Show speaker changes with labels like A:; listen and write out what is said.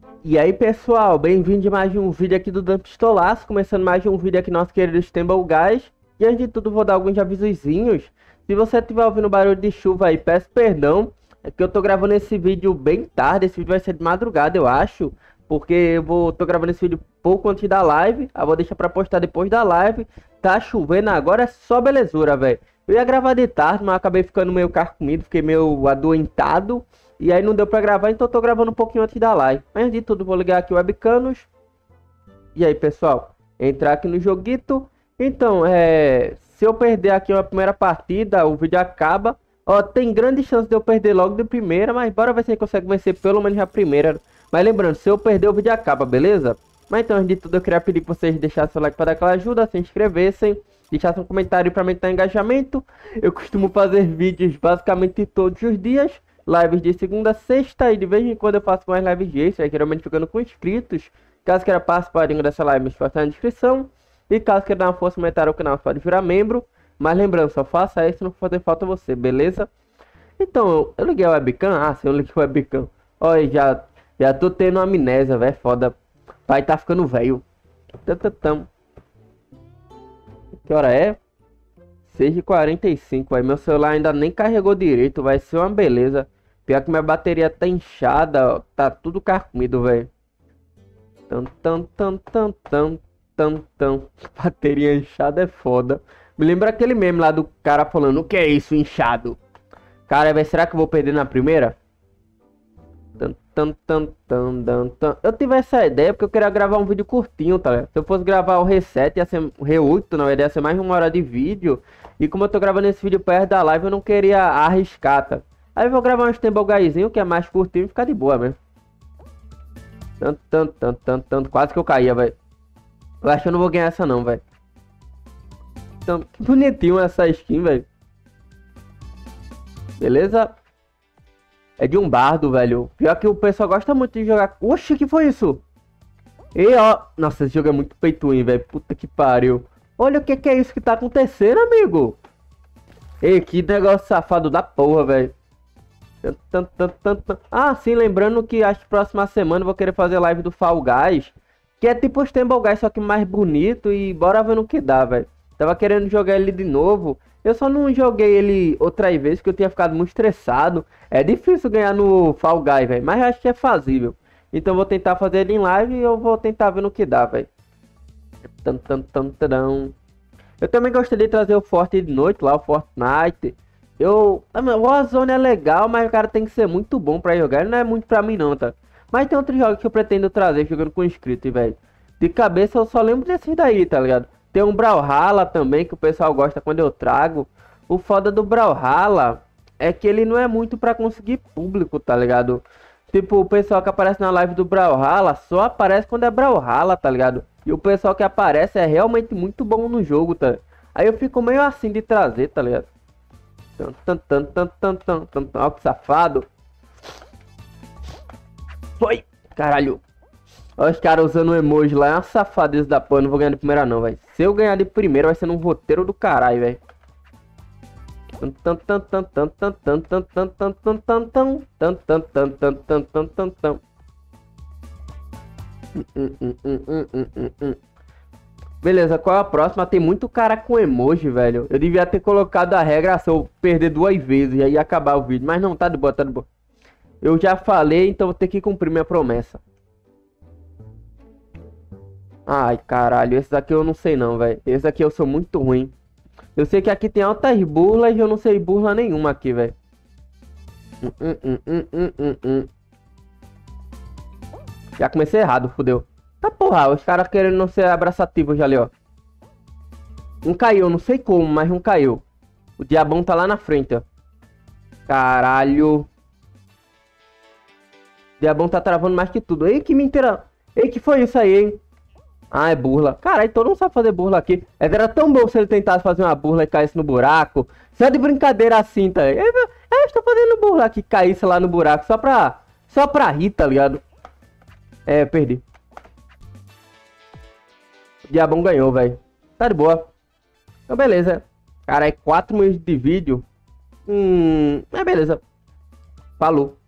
A: E aí pessoal, bem-vindo a mais um vídeo aqui do Dan Pistolaço, começando mais um vídeo aqui nosso querido Stumble Guys. E antes de tudo vou dar alguns avisozinhos. Se você estiver ouvindo barulho de chuva aí, peço perdão, é que eu tô gravando esse vídeo bem tarde, esse vídeo vai ser de madrugada eu acho. Porque tô gravando esse vídeo pouco antes da live, eu vou deixar pra postar depois da live. Tá chovendo agora, é só belezura, velho. Eu ia gravar de tarde, mas acabei ficando meio carcomido, fiquei meio adoentado. E aí não deu pra gravar, então eu tô gravando um pouquinho antes da live. Mas antes de tudo, vou ligar aqui o webcanos. E aí, pessoal, entrar aqui no joguito. Então, se eu perder aqui a primeira partida, o vídeo acaba. Ó, tem grande chance de eu perder logo de primeira, mas bora ver se a gente consegue vencer pelo menos a primeira. Mas lembrando, se eu perder, o vídeo acaba, beleza? Mas então, antes de tudo, eu queria pedir que vocês deixassem o like para dar aquela ajuda, se inscrevessem, deixassem um comentário para aumentar o engajamento. Eu costumo fazer vídeos basicamente todos os dias. Lives de segunda a sexta e de vez em quando eu faço mais lives de extra, geralmente ficando com inscritos. Caso queira participar dessa live, me faça na descrição. E caso queira dar uma força aumentar o canal, pode virar membro. Mas lembrando, só faça isso, não fazer falta você, beleza? Então, eu liguei a webcam. Ah, sim, eu liguei a webcam. Olha, já tô tendo amnésia, velho, foda. Pai tá ficando velho. Que hora é? 6h45, aí meu celular ainda nem carregou direito, vai ser uma beleza. Pior que minha bateria tá inchada, ó, tá tudo carcomido, velho. Bateria inchada é foda. Me lembra aquele meme lá do cara falando, o que é isso, inchado? Cara, véio, será que eu vou perder na primeira? Eu tive essa ideia porque eu queria gravar um vídeo curtinho, tá ligado? Se eu fosse gravar o R7, ia ser o R8, na verdade, ia ser mais de 1 hora de vídeo. E como eu tô gravando esse vídeo perto da live, eu não queria arriscar, tá? Aí eu vou gravar um Stumble Guyzinho, que é mais curtinho e ficar de boa mesmo. Quase que eu caía, velho. Eu acho que eu não vou ganhar essa não, velho. Que bonitinho essa skin, velho. Beleza? É de um bardo, velho. Pior que o pessoal gosta muito de jogar. Oxe, que foi isso? E ó. Nossa, esse jogo é muito peituinho, velho. Puta que pariu. Olha o que é isso que tá acontecendo, amigo. Ei, que negócio safado da porra, velho. Ah, sim, lembrando que acho que próxima semana eu vou querer fazer live do Fall Guys. Que é tipo o Stumble Guys, só que mais bonito. E bora ver no que dá, velho. Tava querendo jogar ele de novo. Eu só não joguei ele outra vez porque eu tinha ficado muito estressado. É difícil ganhar no Fall Guys, velho. Mas acho que é fazível. Então eu vou tentar fazer ele em live e eu vou tentar ver no que dá, velho. Eu também gostaria de trazer o Forte de noite lá, o Fortnite. O Warzone é legal, mas o cara tem que ser muito bom pra jogar. Ele não é muito pra mim não, tá? Mas tem outros jogos que eu pretendo trazer jogando com inscrito, velho. De cabeça eu só lembro desses daí, tá ligado? Tem um Brawlhalla também que o pessoal gosta quando eu trago. O foda do Brawlhalla é que ele não é muito pra conseguir público, tá ligado? Tipo, o pessoal que aparece na live do Brawlhalla só aparece quando é Brawlhalla, tá ligado? E o pessoal que aparece é realmente muito bom no jogo, tá? Aí eu fico meio assim de trazer, tá ligado? Ó que safado. Foi! Caralho! Olha os caras usando o emoji lá, é uma safadeza da porra, não vou ganhar de primeira não, velho. Se eu ganhar de primeira vai ser num roteiro do caralho, velho. Beleza, qual é a próxima? Tem muito cara com emoji, velho. Eu devia ter colocado a regra se eu perder 2 vezes e aí ia acabar o vídeo. Mas não, tá de boa, tá de boa. Eu já falei, então vou ter que cumprir minha promessa. Ai, caralho, esse daqui eu não sei não, velho. Esse aqui eu sou muito ruim. Eu sei que aqui tem altas burlas e eu não sei burla nenhuma aqui, velho. Já comecei errado, fodeu. Tá porra, os caras querendo não ser abraçativos já ali, ó. Um caiu, não sei como, mas um caiu. O diabão tá lá na frente, ó. Caralho. O diabão tá travando mais que tudo. Ei, que mentira. Ei, que foi isso aí, hein? Ah, é burla. Caralho, todo mundo sabe fazer burla aqui. Era tão bom se ele tentasse fazer uma burla e caísse no buraco. Só de brincadeira assim, tá ligado? Eu estou fazendo burla aqui, caísse lá no buraco. Só pra rir, tá ligado? É, perdi. O diabão ganhou, velho. Tá de boa. Então, beleza. Cara, é 4 minutos de vídeo. Beleza. Falou.